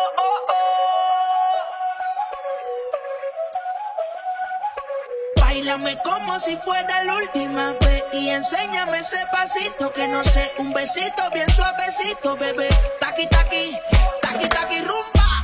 Báilame como si fuera la última vez y enséñame ese pasito que no sé, un besito bien suavecito, bebé. Taqui, taqui, taqui, taqui, rumba.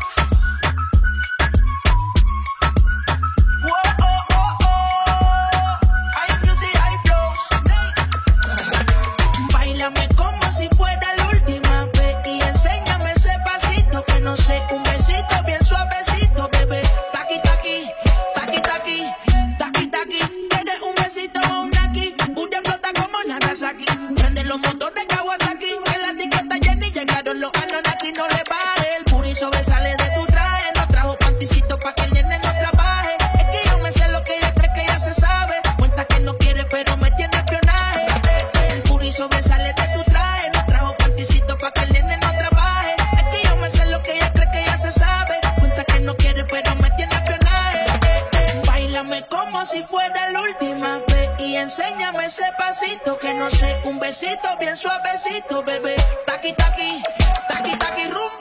Báilame como si fuera la última vez y enséñame ese pasito que no sé, un besito bien suavecito, bebé. Taqui, taqui, taqui, taqui, taqui, taqui. ¿Quieres un besito o un aquí? Una flota como Nagasaki. Prende los motores Kawasaki. En la etiqueta Jenny llegaron los Anunnaki. No le baje, el puri sobresale de tu traje. No trajo panticito pa' que el nene no trabaje. Es que yo me sé lo que ella cree que ya se sabe. Cuenta que no quiere pero me tiene espionaje. El puri sobresale de tu traje. No trajo panticito pa' que el nene no trabaje. Es que yo me sé lo que ella cree que ya se sabe. Cuenta que no quiere pero me tiene espionaje. Báilame como si fuera la última vez y enséñame ese pasito que no sé, un besito bien suavecito, bebé. Taqui, taqui, taqui, taqui, rumba.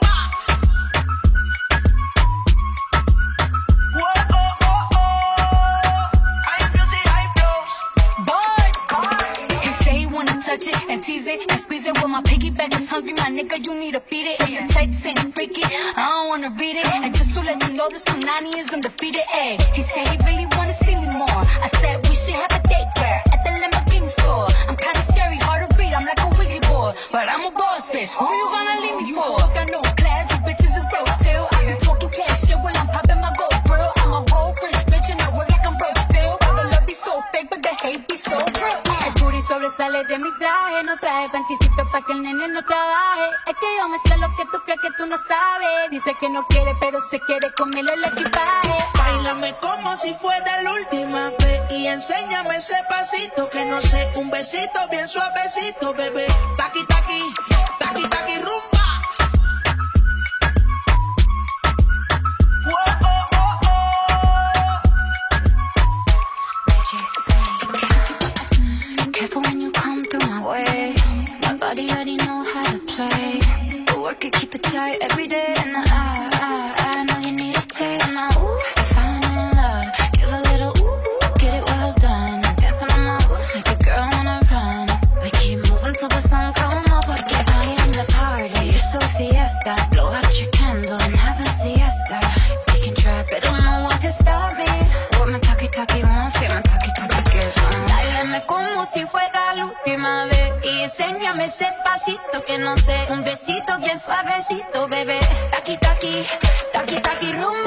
He say he wanna touch it and tease it and squeeze it. When my piggyback is hungry, my nigga, you need to feed it. If the text ain't freaky, I don't wanna read it. And just to let you know, this Punani is undefeated. Ay, he said he really wanna see me more. I said we should have a date where at the Lamborghini store. I'm kinda scary, hard to read, I'm like a Ouija board, but I'm a boss bitch. Who you gonna leave me for? Got no class, you bitches is broke still. I be talking cash shit while I'm popping my gold grill. I'm a whole rich bitch and I work like I'm broke still. The love be so fake, but the hate be so real. El puri sobresale de mi traje, no trae panticito pa' que el nene no trabaje. Es que yo me sé lo que tú crees que tú no sabes. Dice que no quiere, pero se quiere comerle el equipaje. Báilame como si fuera la última vez y enséñame ese pasito que no sé, un besito bien suavecito, bebé. Taqui, taqui, taqui, taqui, rumba. Careful when you come through my way. My body already know how to play. The work it, keep it tight every day. And I know you need a taste. Now, ooh, I'm falling in love. Give a little ooh, get it well done. Dancing on my ooh, make a girl wanna run. We keep moving till the sun come up. Porque I am the party. It's a fiesta. Blow out your candles and have a siesta. We can try, but no one can stop me. What my talkie wants, yeah, my talkie get on. Báilame como si fuera la última vez y enséñame ese pasito que no sé, un besito bien suavecito, bebé. Taqui, taqui, taqui, taqui, rumba.